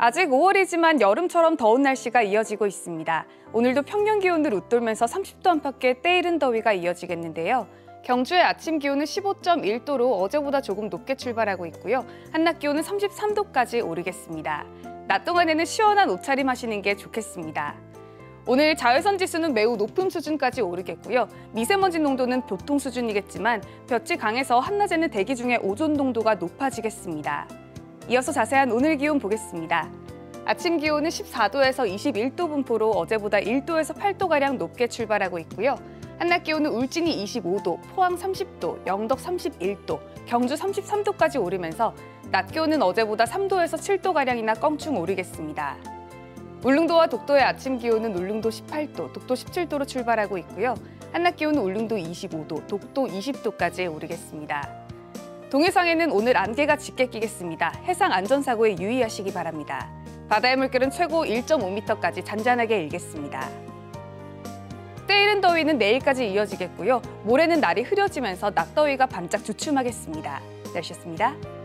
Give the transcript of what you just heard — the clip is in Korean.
아직 5월이지만 여름처럼 더운 날씨가 이어지고 있습니다. 오늘도 평년 기온을 웃돌면서 30도 안팎의 때이른 더위가 이어지겠는데요. 경주의 아침 기온은 15.1도로 어제보다 조금 높게 출발하고 있고요. 한낮 기온은 33도까지 오르겠습니다. 낮 동안에는 시원한 옷차림 하시는 게 좋겠습니다. 오늘 자외선 지수는 매우 높은 수준까지 오르겠고요. 미세먼지 농도는 보통 수준이겠지만 볕이 강해서 한낮에는 대기 중에 오존 농도가 높아지겠습니다. 이어서 자세한 오늘 기온 보겠습니다. 아침 기온은 14도에서 21도 분포로 어제보다 1도에서 8도가량 높게 출발하고 있고요. 한낮 기온은 울진이 25도, 포항 30도, 영덕 31도, 경주 33도까지 오르면서 낮 기온은 어제보다 3도에서 7도가량이나 껑충 오르겠습니다. 울릉도와 독도의 아침 기온은 울릉도 18도, 독도 17도로 출발하고 있고요. 한낮 기온은 울릉도 25도, 독도 20도까지 오르겠습니다. 동해상에는 오늘 안개가 짙게 끼겠습니다. 해상 안전사고에 유의하시기 바랍니다. 바다의 물결은 최고 1.5m까지 잔잔하게 일겠습니다. 때이른 더위는 내일까지 이어지겠고요. 모레는 날이 흐려지면서 낮더위가 반짝 주춤하겠습니다. 날씨였습니다.